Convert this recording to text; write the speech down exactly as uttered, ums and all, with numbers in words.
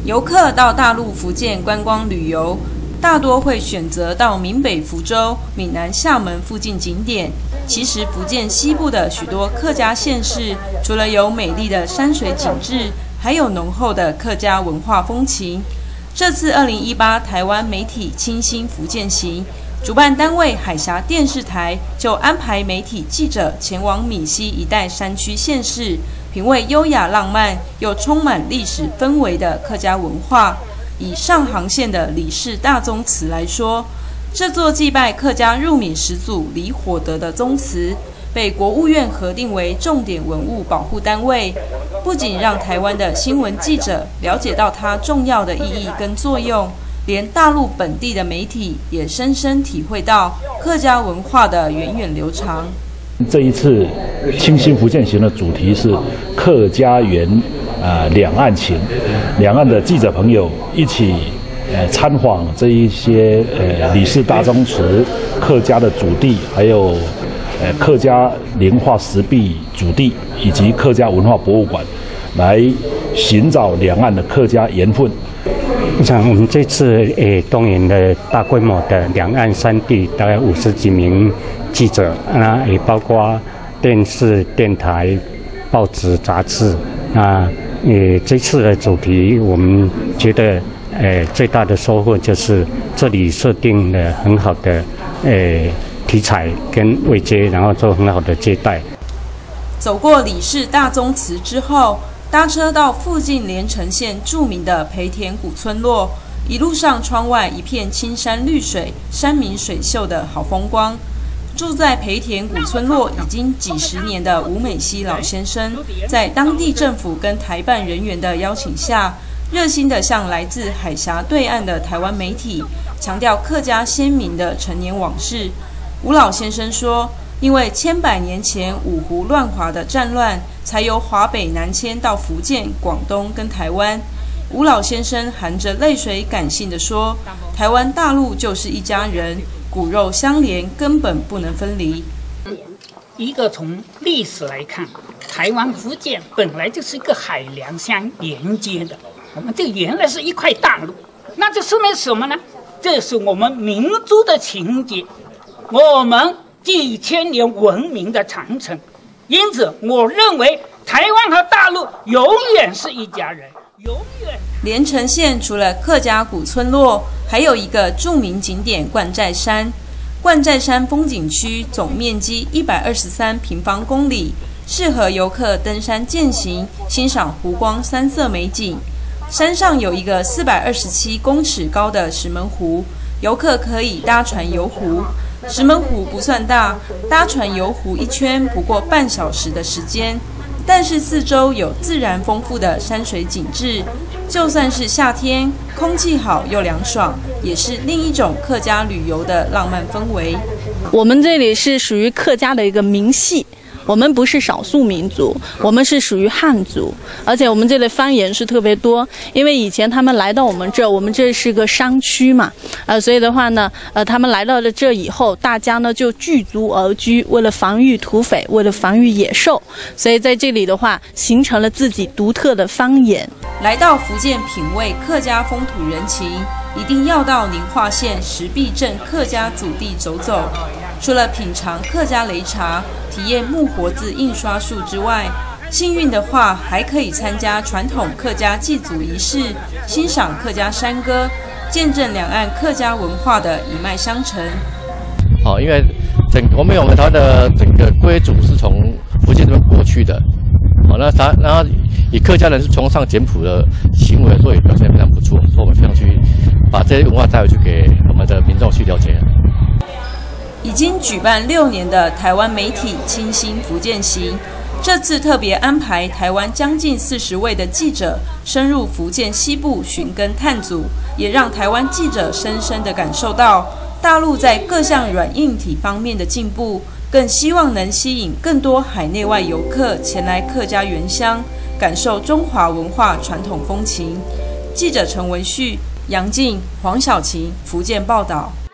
游客到大陆福建观光旅游，大多会选择到闽北福州、闽南厦门附近景点。其实，福建西部的许多客家县市，除了有美丽的山水景致，还有浓厚的客家文化风情。这次二零一八台湾媒体清新福建行，主办单位海峡电视台就安排媒体记者前往闽西一带山区县市，品味优雅浪漫又充满历史氛围的客家文化。以上航线的李氏大宗祠来说，这座祭拜客家入闽始祖李火德的宗祠，被国务院核定为重点文物保护单位，不仅让台湾的新闻记者了解到它重要的意义跟作用，连大陆本地的媒体也深深体会到客家文化的源远流长。 这一次清新福建行的主题是客家园啊、呃、两岸情，两岸的记者朋友一起呃参访这一些呃李氏大宗祠客家的祖地，还有呃客家灵化石壁祖地以及客家文化博物馆，来寻找两岸的客家缘分。 我想我们这次诶动员了大规模的两岸三地大概五十几名记者，那也包括电视、电台、报纸、杂志。那诶这次的主题，我们觉得诶最大的收获就是这里设定了很好的诶题材跟位阶，然后做很好的接待。 走过李氏大宗祠之后，搭车到附近连城县著名的培田古村落，一路上窗外一片青山绿水、山明水秀的好风光。住在培田古村落已经几十年的吴美熙老先生，在当地政府跟台办人员的邀请下，热心地向来自海峡对岸的台湾媒体强调客家先民的陈年往事。吴老先生说，因为千百年前五胡乱华的战乱，才由华北南迁到福建、广东跟台湾。吴老先生含着泪水感性地说，台湾大陆就是一家人，骨肉相连，根本不能分离。 一个从历史来看，台湾福建本来就是一个海梁相连接的，我们这原来是一块大陆，那这说明什么呢？这是我们民族的情结，我们几千年文明的传承。因此我认为台湾和大陆永远是一家人，永远。 连城县除了客家古村落，还有一个著名景点冠寨山。冠寨山风景区总面积一百二十三平方公里，适合游客登山健行，欣赏湖光山色美景。山上有一个四百二十七公尺高的石门湖，游客可以搭船游湖。石门湖不算大，搭船游湖一圈不过半小时的时间，但是四周有自然丰富的山水景致，就算是夏天，空气好又凉爽，也是另一种客家旅游的浪漫氛围。 我们这里是属于客家的一个民系，我们不是少数民族，我们是属于汉族，而且我们这里方言是特别多，因为以前他们来到我们这，我们这是个商区嘛，呃，所以的话呢，呃，他们来到了这以后，大家呢就聚族而居，为了防御土匪，为了防御野兽，所以在这里的话，形成了自己独特的方言。 来到福建品味客家风土人情，一定要到宁化县石壁镇客家祖地走走。除了品尝客家擂茶、体验木活字印刷术之外，幸运的话还可以参加传统客家祭祖仪式，欣赏客家山歌，见证两岸客家文化的一脉相承。 好，因为整我们我们台湾的整个归族是从福建这边过去的，好，那他然后以客家人是崇尚简朴的行为，所以表现非常不错，所以我们非常去把这些文化带回去给我们的民众去了解。 已经举办六年的台湾媒体清新福建行，这次特别安排台湾将近四十位的记者深入福建西部寻根探祖，也让台湾记者深深地感受到大陆在各项软硬体方面的进步，更希望能吸引更多海内外游客前来客家原乡，感受中华文化传统风情。记者陈文旭、杨静、黄小晴，福建报道。